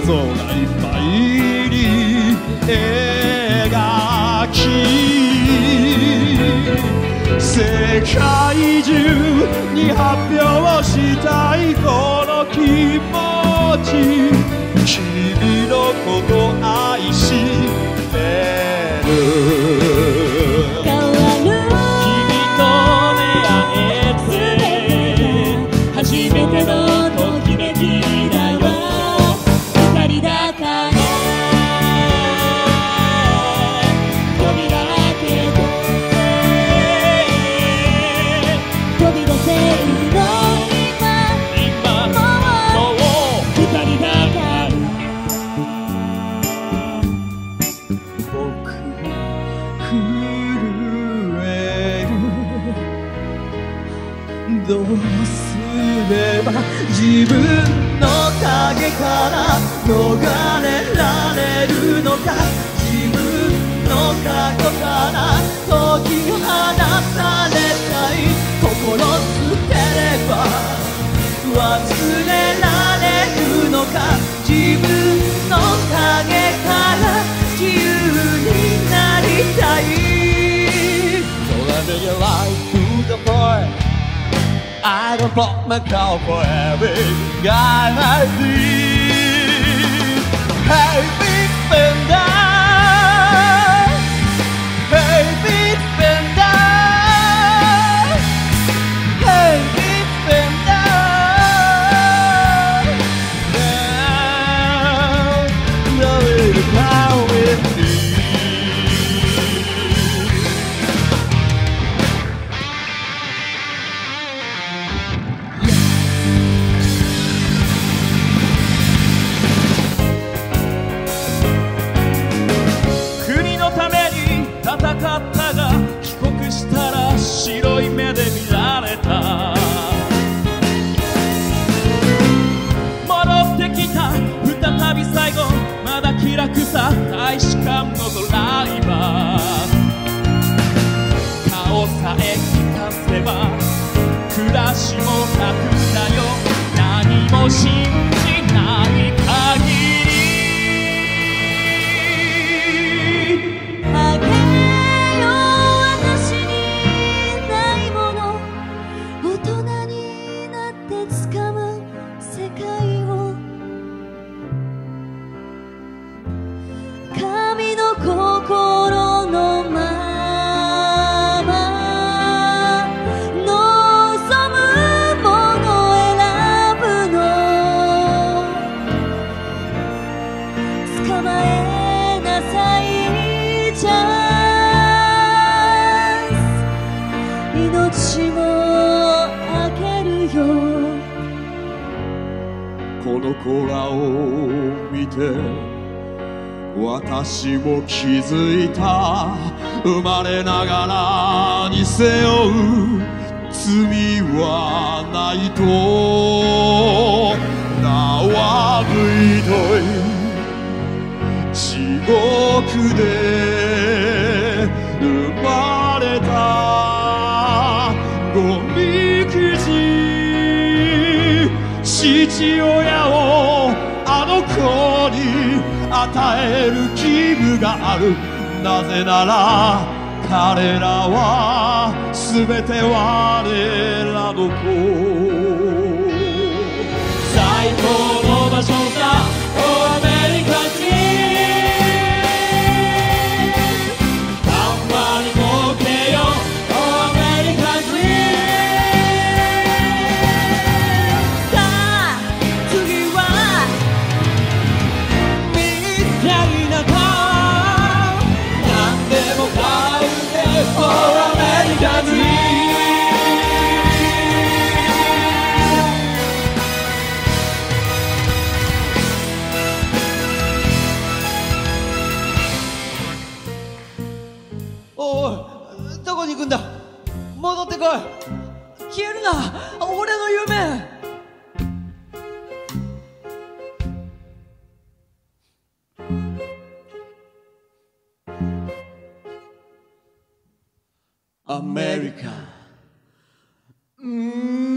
空いっぱいに描き世界中に発表したいこの気持ち君のこと愛してる変わる君と出会えて初めてのときめきだよ二人だから扉開けて飛び出せるの今もう二人だから僕震えるどうすれば自分の影から逃れられるのか自分の過去から解き放たれたい心捨てれば忘れられるのか自分の影から自由になりたい So let me get life to the point I don't block my call for every guy like this Hey big bender Hey big bender Hey big bender Now the little cloud with me戦ったが帰国したら白い目で見られた戻ってきた再び最後まだ気楽さ大使館のドライバー顔さえ聞かせば暮らしも楽だよ何も信じない限りあげよ私にないもの大人になって掴む世界を神の心のまま望むもの選ぶの捕まえなさいチャンス命もあげるよこの子らを見て私も気づいた生まれながらに背負う罪はないと縄吹いとい地獄で生まれたごみくじ父親をあの子に与える義務があるなぜなら彼らは全て我らの子最高の場所さ Oh American Dream 頑張りも受けよ Oh American Dream さあ次はみたいな顔何でも買うで For American Dream おいどこに行くんだ戻ってこい消えるな俺の夢アメリカ